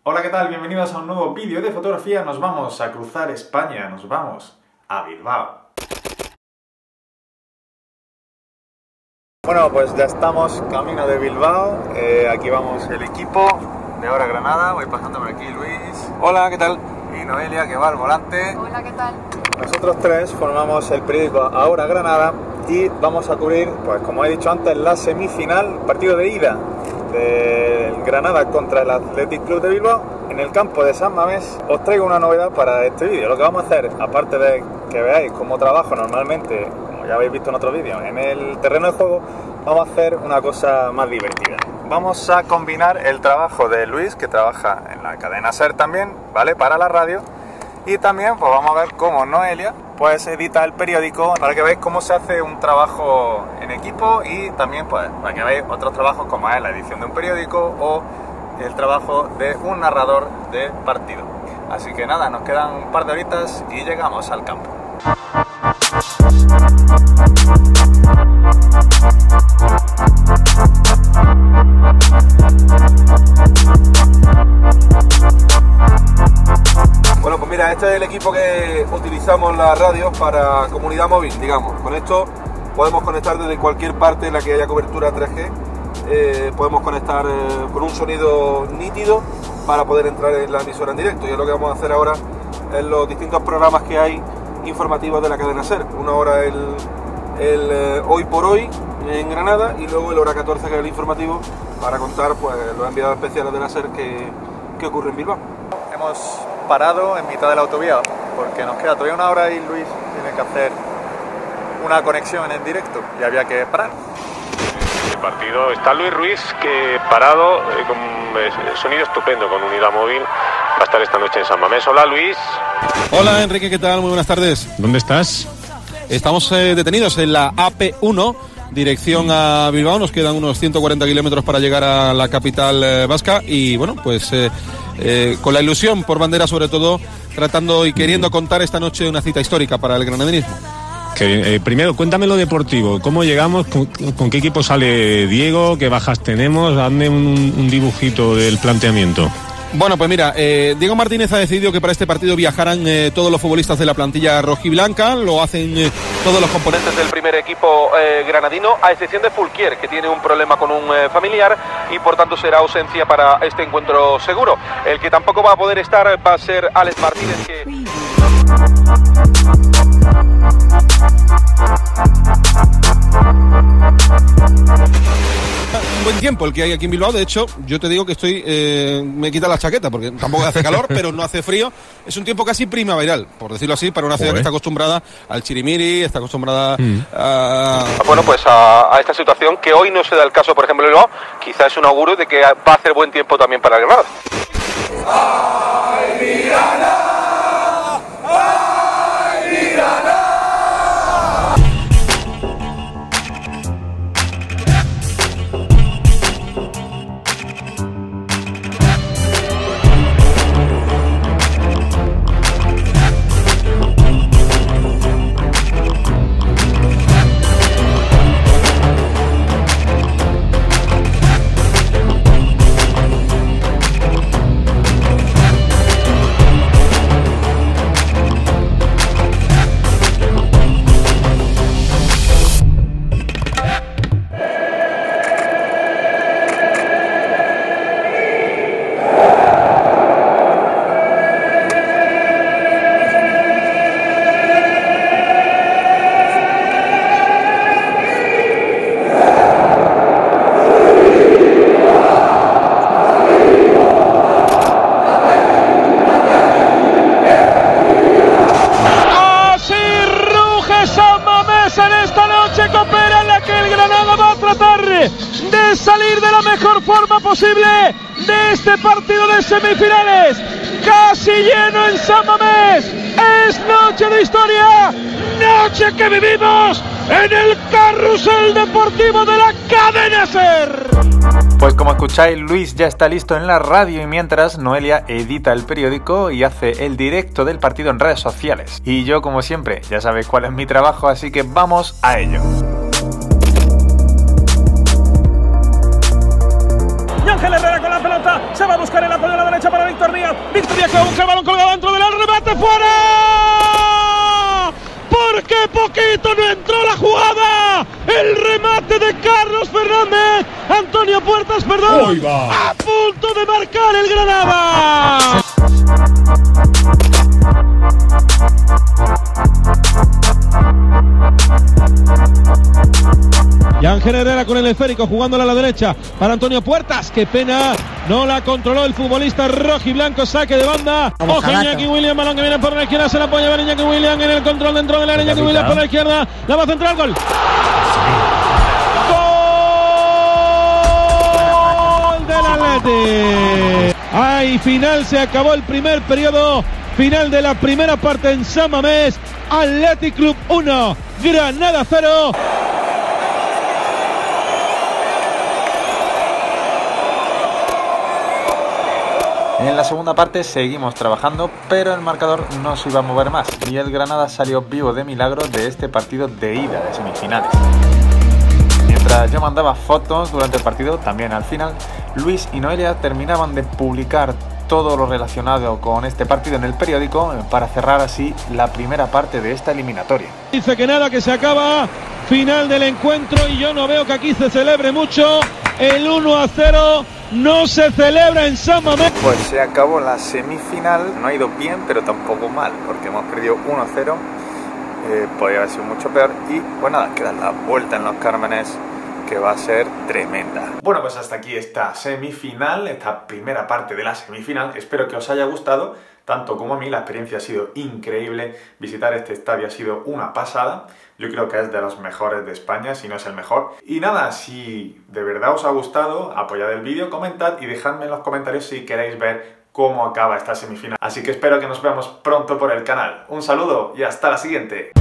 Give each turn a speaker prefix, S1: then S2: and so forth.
S1: Hola, ¿qué tal? Bienvenidos a un nuevo vídeo de fotografía. Nos vamos a cruzar España, nos vamos a Bilbao. Bueno, pues ya estamos camino de Bilbao. Aquí vamos el equipo de Ahora Granada. Voy pasando por aquí Luis.
S2: Hola, ¿qué tal?
S1: Y Noelia, que va al volante.
S3: Hola, ¿qué tal?
S1: Nosotros tres formamos el periódico Ahora Granada y vamos a cubrir, pues como he dicho antes, la semifinal, partido de ida del Granada contra el Athletic Club de Bilbao en el campo de San Mamés. Os traigo una novedad para este vídeo. Lo que vamos a hacer, aparte de que veáis cómo trabajo normalmente, como ya habéis visto en otros vídeos, en el terreno de juego, vamos a hacer una cosa más divertida. Vamos a combinar el trabajo de Luis, que trabaja en la cadena SER también, ¿vale?, para la radio, y también pues vamos a ver cómo Noelia pues edita el periódico, para que veáis cómo se hace un trabajo en equipo y también pues para que veáis otros trabajos como es la edición de un periódico o el trabajo de un narrador de partido. Así que nada, nos quedan un par de horitas y llegamos al campo.
S2: Bueno, pues mira, este es el equipo que utilizamos las radios para comunidad móvil, digamos. Con esto podemos conectar desde cualquier parte en la que haya cobertura 3G. Podemos conectar con un sonido nítido para poder entrar en la emisora en directo. Y es lo que vamos a hacer ahora en los distintos programas que hay informativos de la cadena SER. Una hora el Hoy por Hoy en Granada y luego el Hora 14, que es el informativo, para contar pues los enviados especiales de la SER que ocurre en Bilbao.
S1: Hemos parado en mitad de la autovía porque nos queda todavía una hora y Luis tiene que hacer una conexión en directo y había que parar.
S4: El partido está Luis Ruiz, que parado con sonido estupendo con unidad móvil, va a estar esta noche en San Mamés. Hola Luis.
S5: Hola Enrique, ¿qué tal? Muy buenas tardes.
S4: ¿Dónde estás?
S5: Estamos detenidos en la AP1, dirección a Bilbao. Nos quedan unos 140 kilómetros para llegar a la capital vasca y bueno, pues con la ilusión por bandera, sobre todo, tratando y queriendo contar esta noche una cita histórica para el granadinismo.
S4: Primero, cuéntame lo deportivo. ¿Cómo llegamos? ¿Con qué equipo sale Diego? ¿Qué bajas tenemos? Hazme un dibujito del planteamiento.
S5: Bueno, pues mira, Diego Martínez ha decidido que para este partido viajarán todos los futbolistas de la plantilla rojiblanca. Lo hacen todos los componentes del primer equipo granadino, a excepción de Fulquier, que tiene un problema con un familiar y por tanto será ausencia para este encuentro seguro. El que tampoco va a poder estar va a ser Alex Martínez, que... Un buen tiempo el que hay aquí en Bilbao. De hecho, yo te digo que me quita la chaqueta porque tampoco hace calor, pero no hace frío. Es un tiempo casi primaveral, por decirlo así, para una ciudad que está acostumbrada al chirimiri, está acostumbrada a... Bueno, pues a esta situación que hoy no se da el caso, por ejemplo, en Bilbao. Quizás es un augurio de que va a hacer buen tiempo también para el Granada. ¡Ay, Mirana! ¡Ay, Mirana!
S6: De salir de la mejor forma posible de este partido de semifinales, casi lleno en San Mamés. Es noche de historia, noche que vivimos en el carrusel deportivo de la cadena SER.
S1: Pues como escucháis, Luis ya está listo en la radio y mientras Noelia edita el periódico y hace el directo del partido en redes sociales. Y yo, como siempre, ya sabéis cuál es mi trabajo, así que vamos a ello.
S6: Y Ángel Herrera con la pelota, se va a buscar el apoyo a la derecha para Víctor Díaz que busca el balón colgado dentro del remate, fuera. Porque poquito no entró la jugada. El remate de Carlos Fernández. Antonio Puertas, perdón. A punto de marcar el Granada. Y Ángel Herrera con el esférico jugándola a la derecha para Antonio Puertas. Qué pena, no la controló el futbolista rojiblanco. Saque de banda. Ojo, Iñaki Williams, balón que viene por la izquierda. Se la puede llevar Iñaki Williams en el control dentro del área. Iñaki Williams por la izquierda. La va a centrar, gol. Gol del Atleti. Ay, final, se acabó el primer periodo. Final de la primera parte en San Mamés. Athletic Club 1, Granada 0.
S1: En la segunda parte seguimos trabajando, pero el marcador no se iba a mover más y el Granada salió vivo de milagro de este partido de ida de semifinales. Mientras yo mandaba fotos durante el partido, también al final, Luis y Noelia terminaban de publicar todo lo relacionado con este partido en el periódico para cerrar así la primera parte de esta eliminatoria.
S6: Dice que nada, que se acaba, final del encuentro y yo no veo que aquí se celebre mucho. El 1-0 no se celebra en San Mamés.
S1: Pues se acabó la semifinal, no ha ido bien pero tampoco mal, porque hemos perdido 1-0, podría haber sido mucho peor y pues nada, queda la vuelta en los Cármenes que va a ser tremenda. Bueno, pues hasta aquí esta semifinal, esta primera parte de la semifinal. Espero que os haya gustado, tanto como a mí. La experiencia ha sido increíble, visitar este estadio ha sido una pasada. Yo creo que es de los mejores de España, si no es el mejor. Y nada, si de verdad os ha gustado, apoyad el vídeo, comentad y dejadme en los comentarios si queréis ver cómo acaba esta semifinal. Así que espero que nos veamos pronto por el canal. Un saludo y hasta la siguiente.